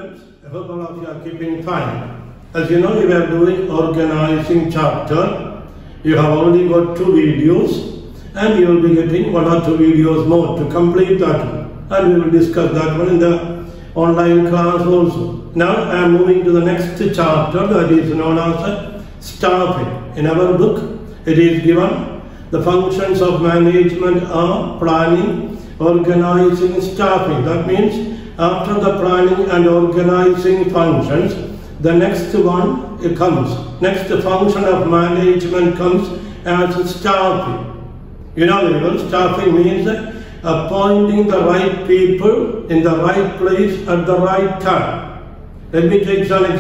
students, I hope all of you are keeping fine. As you know, we were doing organizing chapter. You have already got 2 videos and you will be getting 1 or 2 videos more to complete that one. And we will discuss that one in the online class also. Now I am moving to the next chapter, that is known as staffing. In our book, it is given the functions of management are planning, organizing, staffing. That means after the planning and organizing functions, the next one comes. Next function of management comes as staffing. You know very well, staffing means appointing the right people in the right place at the right time. Let me take an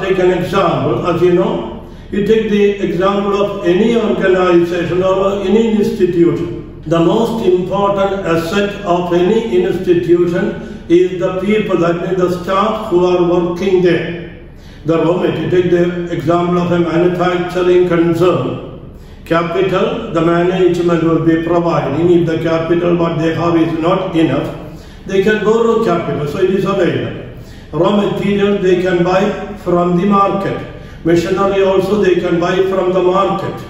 example. As you know, you take the example of any organization or any institution. The most important asset of any institution is the people, that means the staff who are working there. The moment you take the example of a manufacturing concern, capital, the management will be providing. If the capital what they have is not enough, they can borrow capital, so it is available. Raw material they can buy from the market. Machinery also they can buy from the market.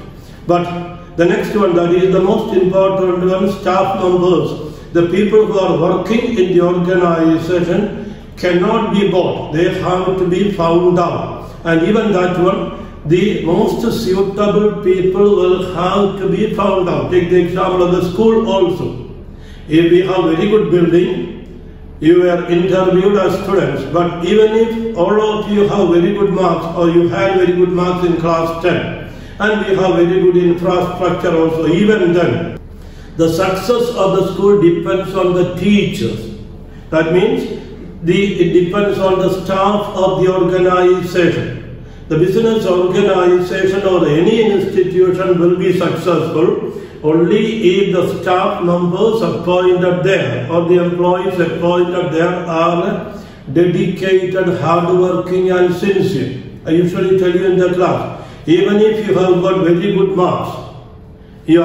But the next one, that is the most important one, staff members. The people who are working in the organization cannot be bought. They have to be found out. And even that one, the most suitable people will have to be found out. Take the example of the school also. If we have very good building, you were interviewed as students, but even if all of you have very good marks or you had very good marks in class 10 and we have very good infrastructure also, even then, the success of the school depends on the teachers. That means it depends on the staff of the organization. The business organization or any institution will be successful only if the staff members appointed there or the employees appointed there are dedicated, hardworking and sincere. I usually tell you in the class, even if you have got very good marks, you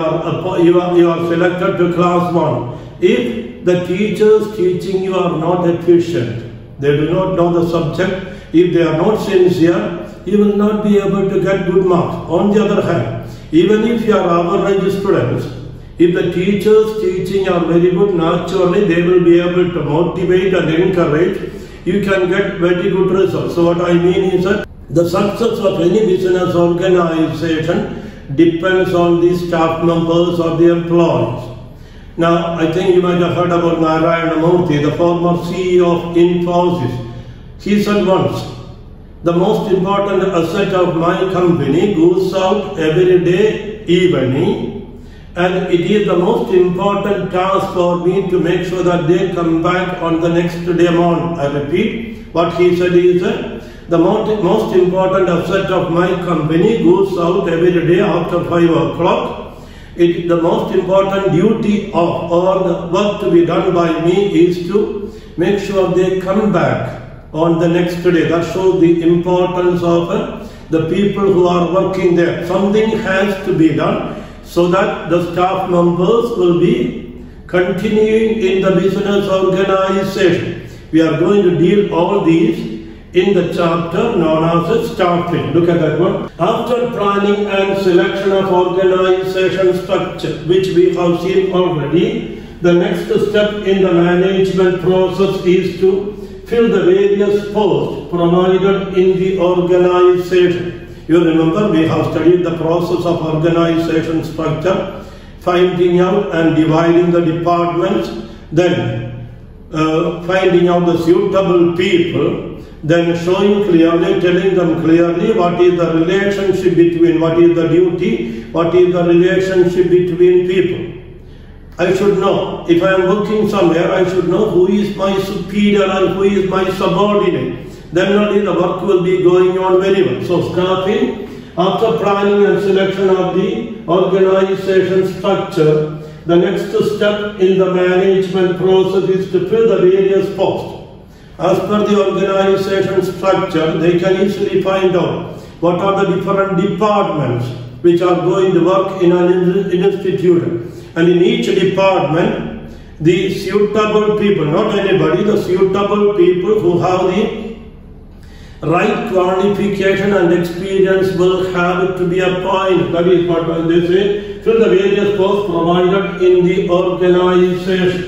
are selected to class 1. If the teachers teaching you are not efficient, they do not know the subject, if they are not sincere, you will not be able to get good marks. On the other hand, even if you are average students, if the teachers teaching are very good, naturally they will be able to motivate and encourage. You can get very good results. So what I mean is that the success of any business organization depends on the staff members or the employees. Now, I think you might have heard about Narayana Murthy, the former CEO of Infosys. He said once, the most important asset of my company goes out every day evening, and it is the most important task for me to make sure that they come back on the next day morning. I repeat, what he said is the most important asset of my company goes out every day after 5 o'clock. The most important duty of or the work to be done by me is to make sure they come back on the next day. That shows the importance of the people who are working there. Something has to be done so that the staff members will be continuing in the business organization. We are going to deal all these in the chapter known as staffing. Look at that one. After planning and selection of organization structure, which we have seen already, the next step in the management process is to fill the various posts provided in the organization. You remember we have studied the process of organization structure, finding out and dividing the departments, then finding out the suitable people, then showing clearly, telling them clearly what is the relationship between, what is the duty, what is the relationship between people. I should know, if I am working somewhere, I should know who is my superior and who is my subordinate. Then only the work will be going on very well. So staffing, after planning and selection of the organization structure, the next step in the management process is to fill the various posts. As per the organization structure, they can easily find out what are the different departments which are going to work in an institution. And in each department, the suitable people, not anybody, the suitable people who have the right qualification and experience will have to be appointed. That is what they say. Fill the various posts provided in the organization.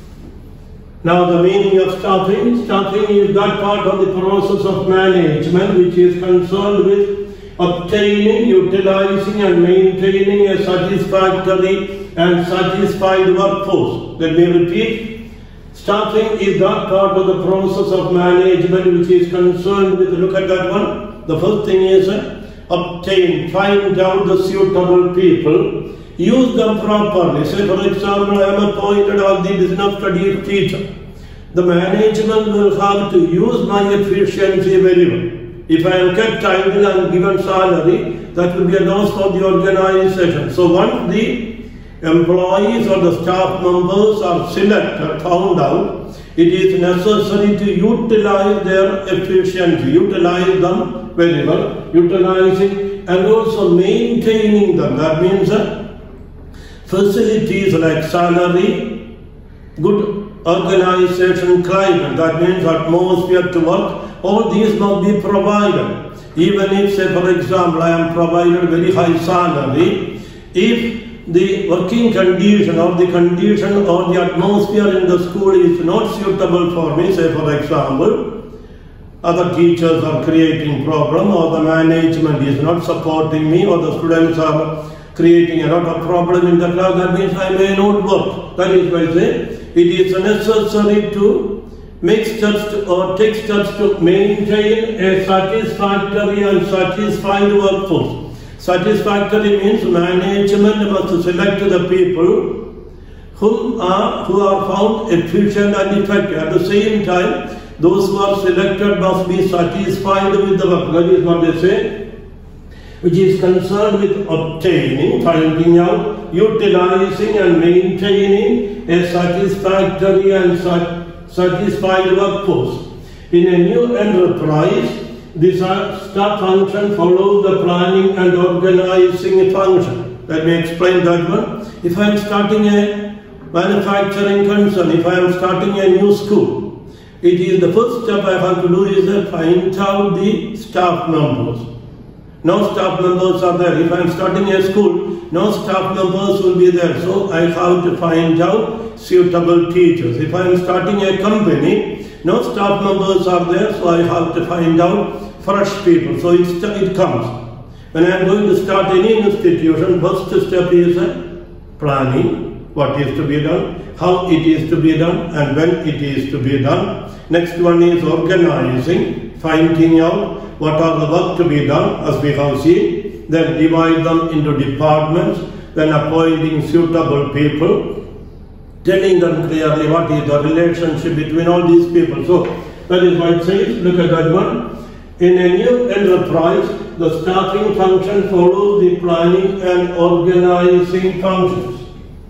Now the meaning of staffing. Staffing is that part of the process of management which is concerned with obtaining, utilizing and maintaining a satisfactory and satisfied workforce. Let me repeat. Staffing is that part of the process of management which is concerned with, look at that one. The first thing is obtain, find out the suitable people, use them properly. Say for example, I am appointed as the business studies teacher. The management will have to use my efficiency very well. If I am kept idle and given salary, that will be a loss for the organization. So once the employees or the staff members are selected, found out, it is necessary to utilize their efficiency, utilize them very well, utilizing and also maintaining them. That means facilities like salary, good organization climate, that means atmosphere to work, all these must be provided. Even if, say for example, I am provided very high salary, if the working condition or the condition or the atmosphere in the school is not suitable for me, say for example, other teachers are creating problem or the management is not supporting me or the students are creating a lot of problem in the class, that means I may not work. That is why I say it is necessary to make steps or take steps to maintain a satisfactory and satisfied workforce. Satisfactory means management must select the people who are found efficient and effective. At the same time, those who are selected must be satisfied with the work. That is what they say, which is concerned with obtaining, finding out, utilizing and maintaining a satisfactory and satisfied workforce. In a new enterprise, this staff function follows the planning and organizing function. Let me explain that one. If I am starting a manufacturing concern, if I am starting a new school, it is the first step I have to do is find out the staff members. No staff members are there. If I am starting a school, no staff members will be there. So I have to find out suitable teachers. If I am starting a company, no staff members are there. So I have to find out fresh people. So it comes. When I am going to start any institution, first step is planning, what is to be done, how it is to be done and when it is to be done. Next one is organizing, finding out what are the work to be done as we have seen, then divide them into departments, then appointing suitable people, telling them clearly what is the relationship between all these people. So that is why it says, look at that one. In a new enterprise, the staffing function follows the planning and organizing functions.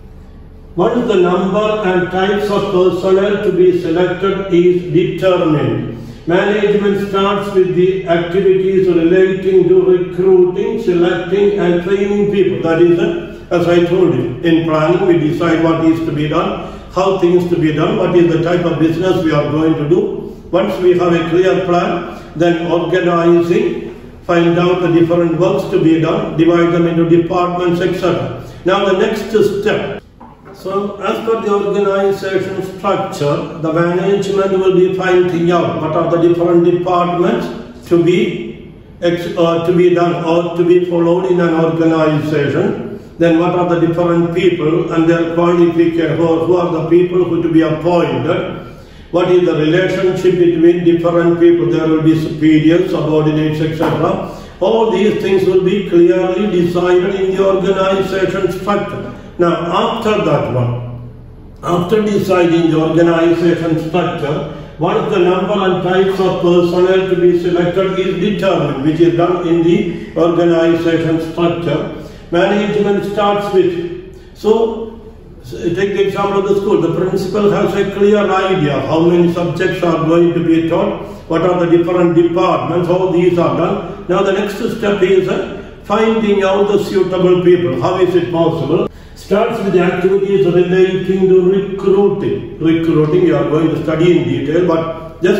Once the number and types of personnel to be selected is determined, management starts with the activities relating to recruiting, selecting and training people. That is, as I told you, in planning we decide what is to be done, how things to be done, what is the type of business we are going to do. Once we have a clear plan, then organizing, find out the different works to be done, divide them into departments, etc. Now the next step. So as per the organization structure, the management will be finding out what are the different departments to be done or to be followed in an organization. Then what are the different people and their qualifications, who are the people who to be appointed. What is the relationship between different people? There will be superiors, subordinates, etc. All these things will be clearly decided in the organization structure. Now, after that one, after deciding the organization structure, once the number and types of personnel to be selected is determined, which is done in the organization structure, management starts with, so take the example of the school. The principal has a clear idea how many subjects are going to be taught, what are the different departments, all these are done. Now the next step is finding out the suitable people. How is it possible? Starts with the activities relating to recruiting. Recruiting you are going to study in detail, but just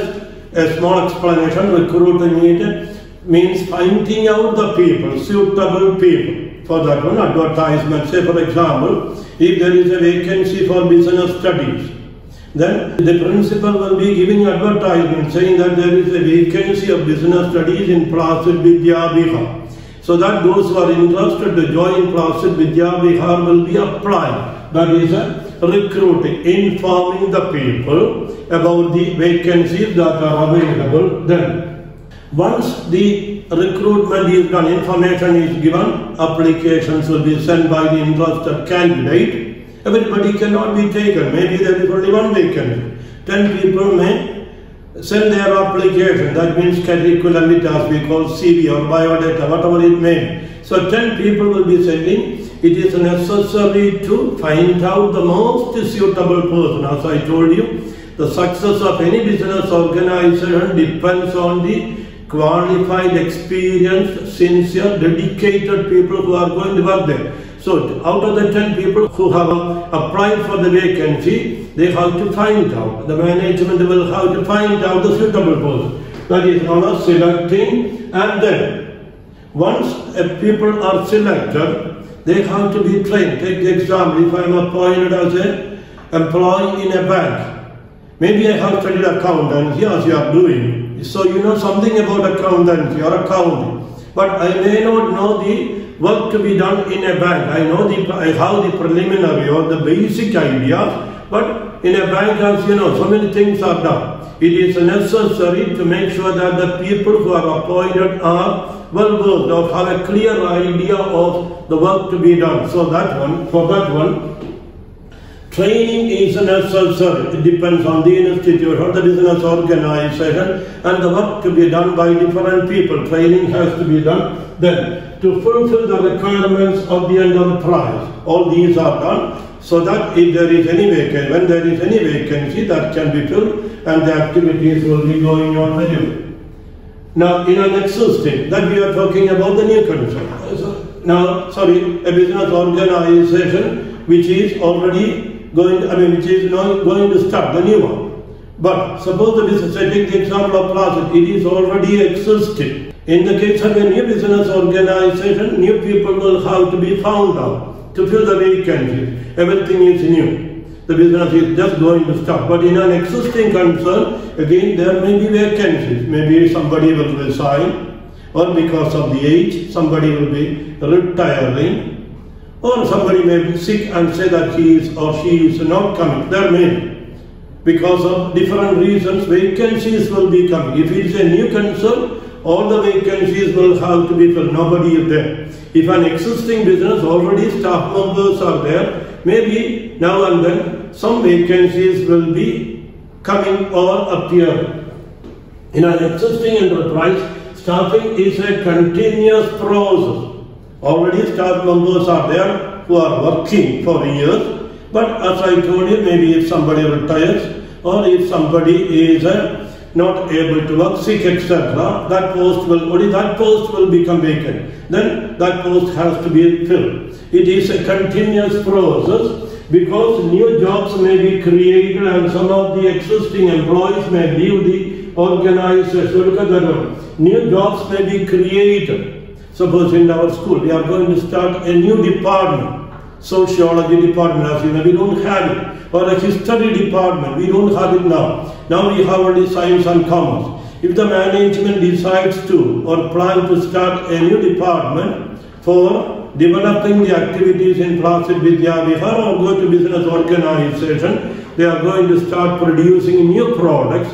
a small explanation. Recruiting means finding out the people, suitable people. For that one, advertisement. Say for example, if there is a vacancy for business studies, then the principal will be giving advertisement saying that there is a vacancy of business studies in Placid Vidya Vihar. So that those who are interested to join Placid Vidya Vihar will be applying. That is recruiting, informing the people about the vacancies that are available. Then, once the recruitment is done, information is given, applications will be sent by the interested candidate. Everybody cannot be taken. Maybe there is only one vacancy. 10 people may send their application. That means curriculum vitae, as we call CV or biodata, whatever it may be. So 10 people will be sending. It is necessary to find out the most suitable person. As I told you, the success of any business organization depends on the qualified, experienced, sincere, dedicated people who are going to work there. So, out of the 10 people who have applied for the vacancy, they have to find out. The management will have to find out the suitable person. That is known as selecting. And then, once people are selected, they have to be trained. Take the example, if I am appointed as an employee in a bank, maybe I have studied accountancy as you are doing. So you know something about accountancy or accounting. But I may not know the work to be done in a bank. I have the preliminary or the basic ideas. But in a bank, as you know, so many things are done. It is necessary to make sure that the people who are appointed are well versed or have a clear idea of the work to be done. So for that one, training is necessary. It depends on the institute or the business organization and the work to be done by different people. Training has to be done. Then, to fulfill the requirements of the enterprise, all these are done so that if there is any vacancy, when there is any vacancy, that can be filled and the activities will be going on with you. Now, in an existing, that we are talking about the new concern. A business organization which is already which is now going to start, the new one. But suppose the business, I take the example of Placid, it is already existing. In the case of a new business organization, new people will have to be found out to fill the vacancies. Everything is new. The business is just going to start. But in an existing concern, again, there may be vacancies. Maybe somebody will resign, or because of the age, somebody will be retiring. Or somebody may be sick and say that he is or she is not coming. There may be. Because of different reasons, vacancies will be coming. If it is a new concern, all the vacancies will have to be filled. Nobody is there. If an existing business, already staff members are there, maybe now and then some vacancies will be coming or appearing. In an existing enterprise, staffing is a continuous process. Already staff members are there who are working for years, but as I told you, maybe if somebody retires or if somebody is not able to work, sick, etc., that post will become vacant. Then that post has to be filled. It is a continuous process because new jobs may be created and some of the existing employees may leave the organization. So look at that one. New jobs may be created. Suppose in our school we are going to start a new department, sociology department, as you know, we don't have it, or a history department, we don't have it now. Now we have only science and commerce. If the management decides to or plan to start a new department for developing the activities in Placid Vidya Vihar or go to business organization, they are going to start producing new products,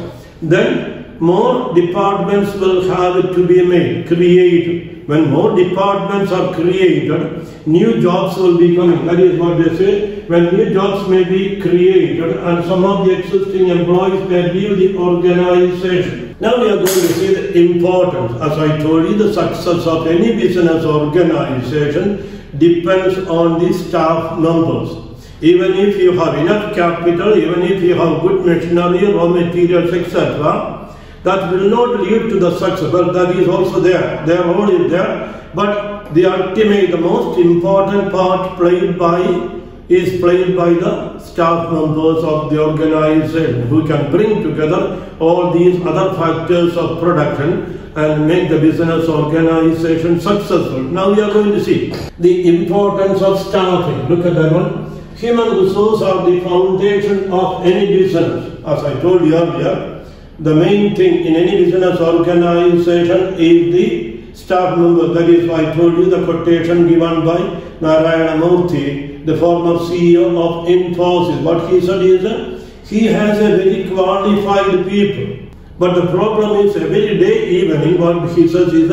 then more departments will have to be made, created. When more departments are created, new jobs will be coming. That is what they say. When new jobs may be created and some of the existing employees may leave the organization. Now we are going to see the importance. As I told you, the success of any business organization depends on the staff members. Even if you have enough capital, even if you have good machinery, raw materials, etc., that will not lead to the success. Well, that is also there. Their role is there. But the ultimate, the most important part played by is played by the staff members of the organization who can bring together all these other factors of production and make the business organization successful. Now we are going to see the importance of staffing. Look at that one. Human resources are the foundation of any business. As I told you earlier, the main thing in any business organization is the staff member. That is why I told you the quotation given by Narayana Murthy, the former CEO of Infosys. What he said is that he has a very qualified people. But the problem is every day evening what he says is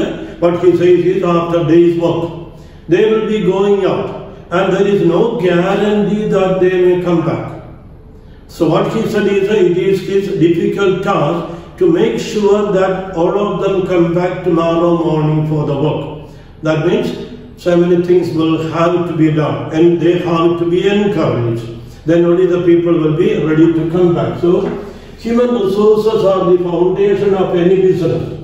after day's work, they will be going out and there is no guarantee that they may come back. So what he said is that it is his difficult task to make sure that all of them come back tomorrow morning for the work. That means so many things will have to be done and they have to be encouraged. Then only the people will be ready to come back. So human resources are the foundation of any business.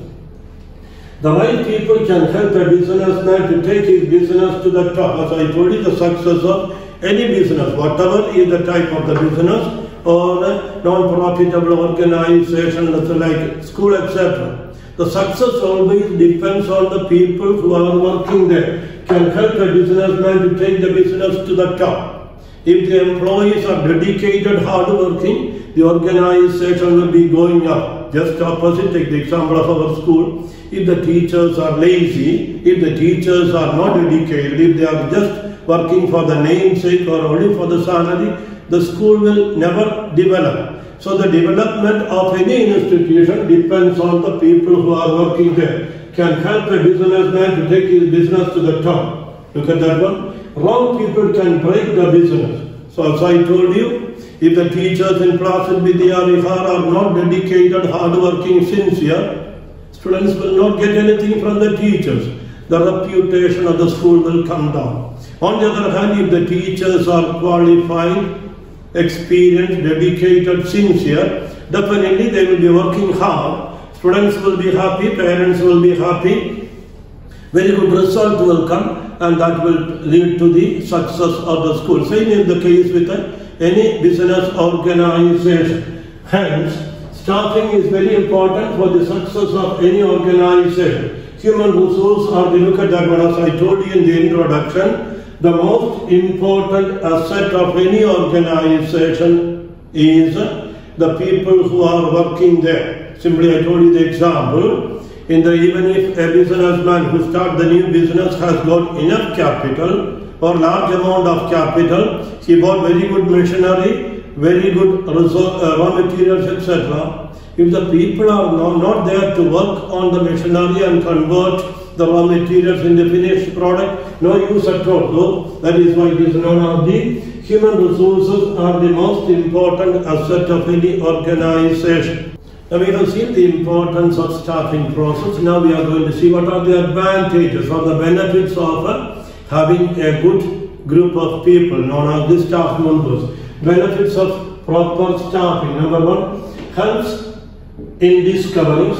The right people can help a businessman to take his business to the top. As I told you, the success of any business, whatever is the type of the business or a non-profitable organization like school, etc. The success always depends on the people who are working there, can help a businessman to take the business to the top. If the employees are dedicated, hard-working, the organization will be going up. Just opposite, take the example of our school. If the teachers are lazy, if the teachers are not dedicated, if they are just working for the namesake or only for the salary, the school will never develop. So the development of any institution depends on the people who are working there. Can help a businessman to take his business to the top. Look at that one. Wrong people can break the business. So as I told you, if the teachers in Placid Vidya Vihar are not dedicated, hardworking, sincere, students will not get anything from the teachers. The reputation of the school will come down. On the other hand, if the teachers are qualified, experienced, dedicated, sincere, definitely they will be working hard. Students will be happy, parents will be happy. Very good result will come and that will lead to the success of the school. Same is the case with any business organization. Hence, staffing is very important for the success of any organization. Human resources are the, look at that one, as I told you in the introduction, the most important asset of any organization is the people who are working there. Simply I told you the example. Even if a businessman who starts the new business has got enough capital or large amount of capital, he bought very good machinery, very good raw materials, etc. If the people are not there to work on the machinery and convert the raw materials into finished product, no use at all. So that is why it is known as the human resources are the most important asset of any organization. Now we have seen the importance of staffing process. Now we are going to see what are the advantages or the benefits of having a good group of people known as the staff members. Benefits of proper staffing. Number one, helps in discovering,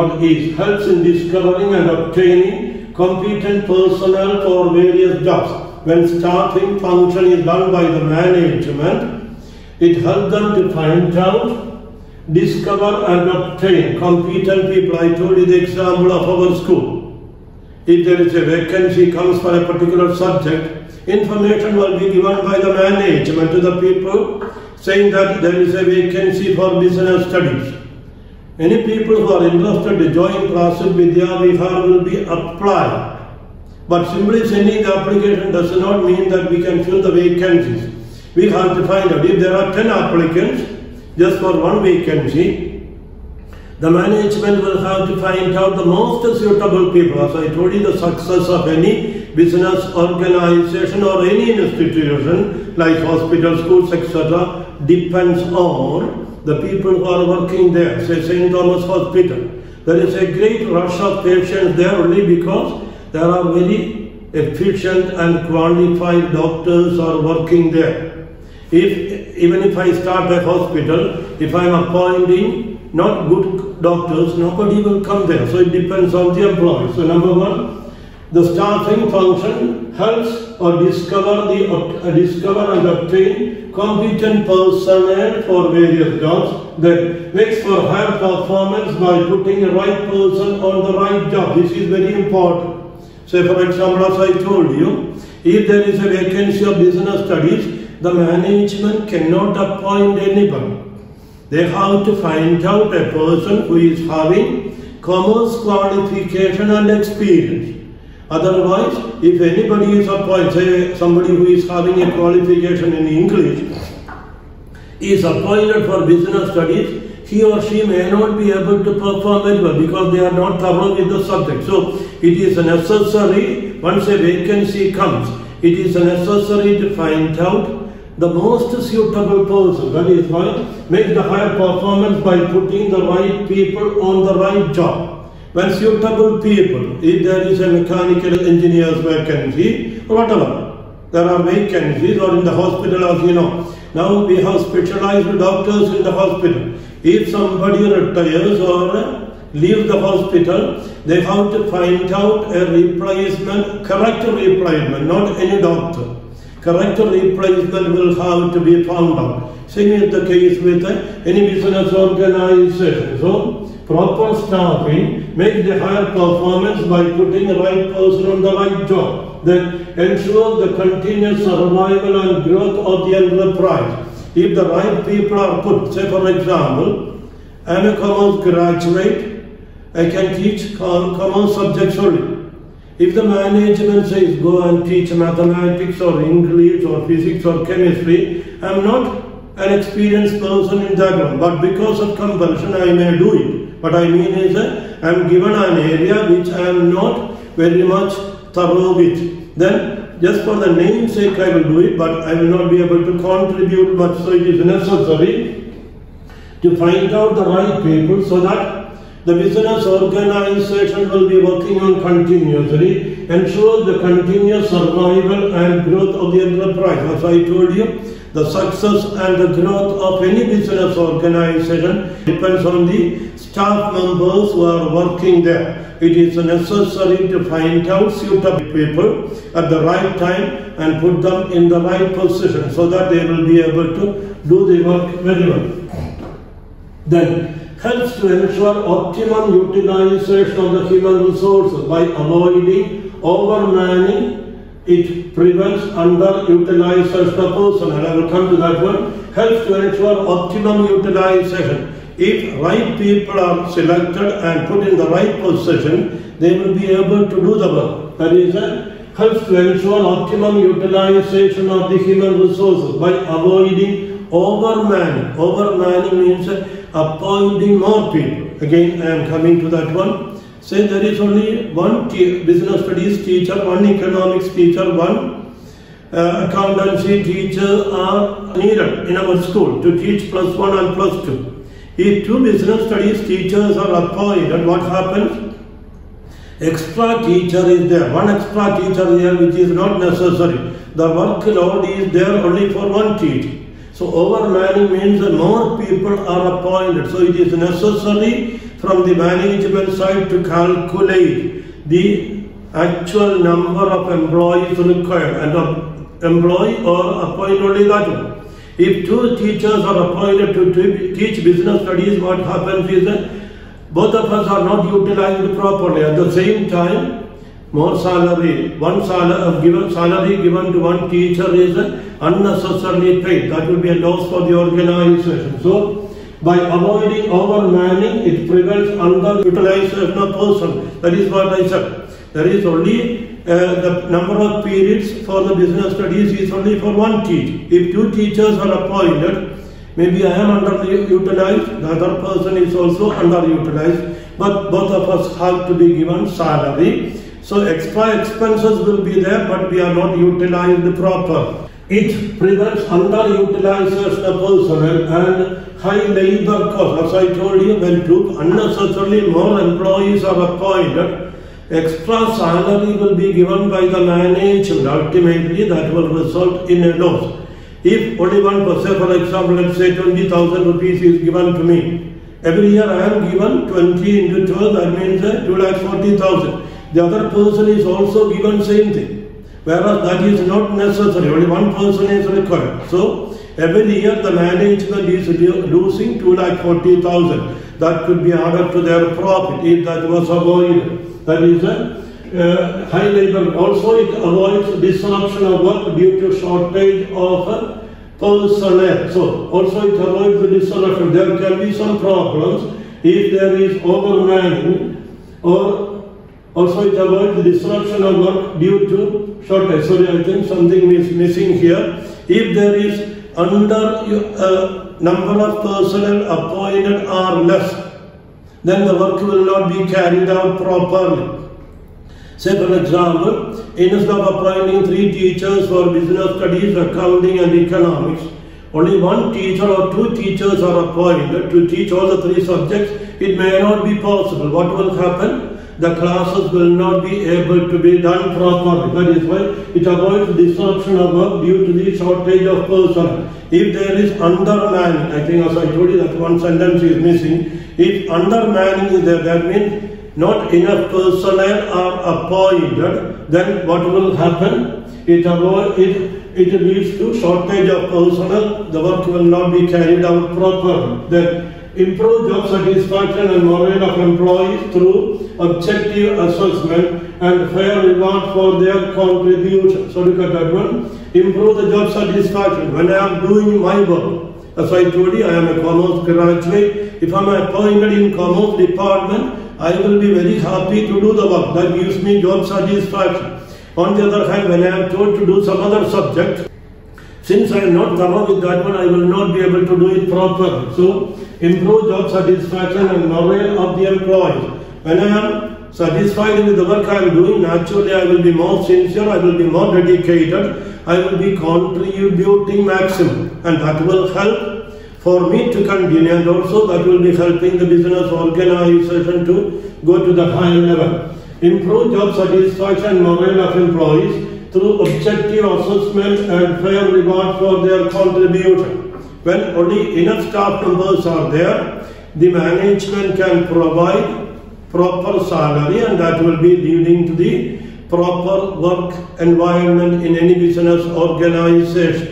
helps in discovering and obtaining competent personnel for various jobs. When staffing function is done by the management, it helps them to find out, discover and obtain competent people. I told you the example of our school. If there is a vacancy comes for a particular subject, information will be given by the management to the people saying that there is a vacancy for business studies. Any people who are interested to join Placid Vidya Vihar will be applied. But simply sending the application does not mean that we can fill the vacancies. We have to find out if there are 10 applicants just for one vacancy, the management will have to find out the most suitable people. As I told you, the success of any business organization or any institution like hospitals, schools, etc. depends on the people who are working there. Say St. Thomas Hospital. There is a great rush of patients there only because there are very efficient and qualified doctors are working there. Even if I start a hospital, if I am appointing not good doctors, nobody will come there. So it depends on the employee. So number one, The staffing function helps or discover and obtain competent personnel for various jobs. That makes for higher performance by putting the right person on the right job. This is very important. Say for example, as I told you, if there is a vacancy of business studies, the management cannot appoint anybody. They have to find out a person who is having commerce qualification and experience. Otherwise, if anybody is appointed, say somebody who is having a qualification in English, is appointed for business studies, he or she may not be able to perform very well because they are not thorough with the subject. So, it is necessary, once a vacancy comes, it is necessary to find out the most suitable person. That is why make the higher performance by putting the right people on the right job. When suitable people, if there is a mechanical engineer's vacancy or whatever, there are vacancies, or in the hospital, as you know. Now we have specialized doctors in the hospital. If somebody retires or leaves the hospital, they have to find out a replacement, correct replacement, not any doctor. Correct replacement will have to be found out. Same is the case with any business organization. So, proper staffing makes the higher performance by putting the right person on the right job. That ensures the continuous survival and growth of the enterprise. If the right people are put, say for example, I am a commerce graduate, I can teach commerce subjects only. If the management says go and teach mathematics or English or physics or chemistry, I am not an experienced person in that one, but because of compulsion I may do it. What I mean is that I am given an area which I am not very much thorough with. Then just for the name's sake I will do it, but I will not be able to contribute much. So it is necessary to find out the right people so that the business organization will be working on continuously, ensure the continuous survival and growth of the enterprise. As I told you, the success and the growth of any business organization depends on the staff members who are working there. It is necessary to find out suitable people at the right time and put them in the right position so that they will be able to do the work very well. Then, helps to ensure optimum utilization of the human resources by avoiding overmanning. It prevents underutilization of personnel. I will come to that one. Helps to ensure optimum utilization. If right people are selected and put in the right position, they will be able to do the work. That is, helps to ensure optimum utilization of the human resources by avoiding overmanning. Overmanning means appointing more people. Again, I am coming to that one. Say there is only one business studies teacher, one economics teacher, one accountancy teacher are needed in our school to teach +1 and +2. If 2 business studies teachers are appointed, what happens? Extra teacher is there. One extra teacher is there which is not necessary. The workload is there only for one teacher. So overmanning means that more people are appointed. So it is necessary from the management side to calculate the actual number of employees required and employ or appoint only that one. If 2 teachers are appointed to teach business studies, what happens is that both of us are not utilized properly. At the same time, more salary, salary given to one teacher is unnecessarily paid. That will be a loss for the organization. So, by avoiding overmanning, it prevents underutilization of person. That is what I said. There is only the number of periods for the business studies is only for one teacher. If 2 teachers are appointed, maybe I am underutilized, the other person is also underutilized, but both of us have to be given salary. So extra expenses will be there, but we are not utilized proper. It prevents underutilization of personnel and high labor costs. As I told you, when unnecessarily more employees are appointed, extra salary will be given by the management. Ultimately, that will result in a loss. If only one person, for example, let's say 20,000 rupees is given to me. Every year I am given 20 into 12, that means 2,40,000. the other person is also given same thing. Whereas that is not necessary, only one person is required. So every year the management is losing 2,40,000. That could be added to their profit if that was avoided. That is a high labor. Also it avoids disruption of work due to shortage of personnel. So also it avoids the disruption. There can be some problems if there is overmanning, or also it avoids the disruption of work due to shortage. Sorry, I think something is missing here. If there is under number of personnel appointed are less, then the work will not be carried out properly. Say for example, instead of appointing 3 teachers for business studies, accounting and economics, only 1 teacher or 2 teachers are appointed to teach all the 3 subjects. It may not be possible. What will happen? The classes will not be able to be done properly. That is why it avoids disruption of work due to the shortage of personnel. If there is undermanning, I think as I told you that one sentence is missing. If undermanning is there, that means not enough personnel are appointed, then what will happen? It leads to shortage of personnel. The work will not be carried out properly. Then improve job satisfaction and morale of employees through objective assessment and fair reward for their contribution. So look at that one. Improve the job satisfaction. When I am doing my work, as I told you, I am a commerce graduate. If I am appointed in commerce department, I will be very happy to do the work. That gives me job satisfaction. On the other hand, when I am told to do some other subject, since I am not covered with that one, I will not be able to do it properly. So, improve job satisfaction and morale of the employees. When I am satisfied with the work I am doing, naturally I will be more sincere, I will be more dedicated, I will be contributing maximum, and that will help for me to continue, and also that will be helping the business organization to go to the higher level. Improve job satisfaction and morale of employees through objective assessment and fair reward for their contribution. When only enough staff members are there, the management can provide proper salary, and that will be leading to the proper work environment in any business organization.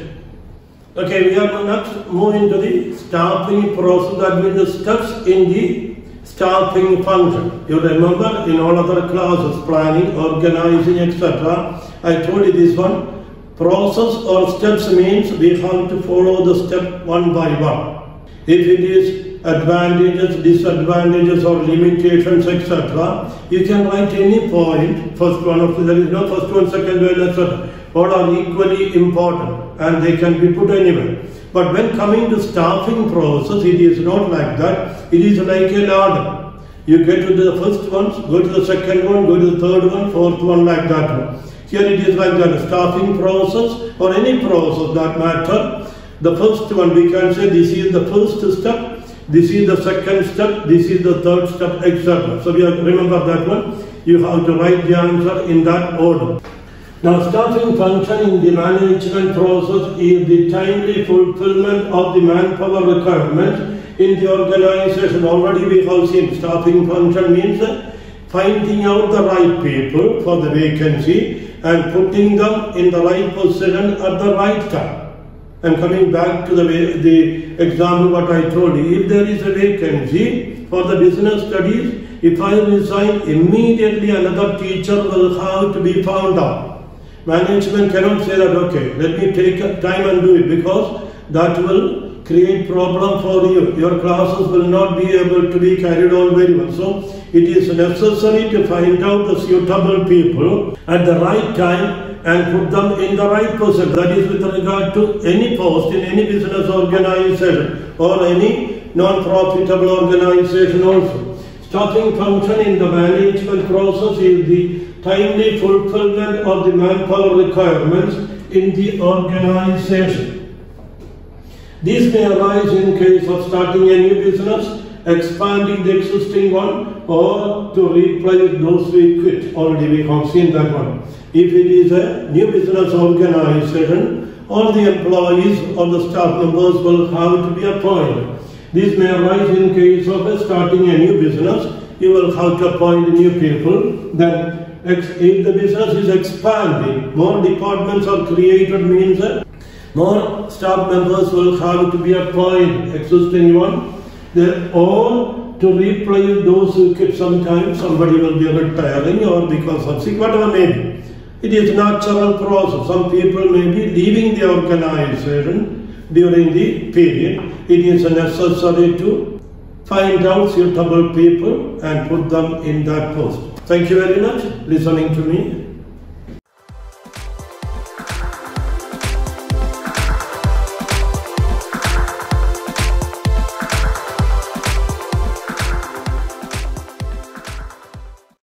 Okay, we are next moving to the staffing process, that means the steps in the staffing function. You remember in all other classes, planning, organizing, etc. I told you this one. Process or steps means we have to follow the step one by one. If it is advantages, disadvantages or limitations, etc. you can write any point, first one, there is no first one, second one, etc. All are equally important and they can be put anywhere. But when coming to staffing process, it is not like that. It is like a ladder. You get to the first one, go to the second one, go to the third one, fourth one, like that one. Here it is like that, staffing process or any process that matter. The first one we can say this is the first step, this is the second step, this is the third step, etc. So we have to remember that one. You have to write the answer in that order. Now, staffing function in the management process is the timely fulfillment of the manpower requirements in the organization. Already we have seen staffing function means finding out the right people for the vacancy and putting them in the right position at the right time. And coming back to the example what I told you, if there is a vacancy for the business studies, if I resign, immediately another teacher will have to be found out. Management cannot say that, okay, let me take time and do it, because that will create problem for you. Your classes will not be able to be carried on very well. So it is necessary to find out the suitable people at the right time and put them in the right position. That is with regard to any post in any business organization or any non-profitable organization also. Staffing function in the management process is the timely fulfillment of the manpower requirements in the organization. These may arise in case of starting a new business, expanding the existing one, or to replace those we quit. Already we have seen that one. If it is a new business organization, all the employees or the staff members will have to be appointed. This may arise in case of starting a new business. You will have to appoint new people. Then if the business is expanding, more departments are created, means that more staff members will have to be appointed, existing one. They're all to replace those who keep. Sometimes somebody will be retiring or because of sick, whatever may be. It is natural process. Some people may be leaving the organization during the period. It is necessary to find out suitable people and put them in that post. Thank you very much for listening to me.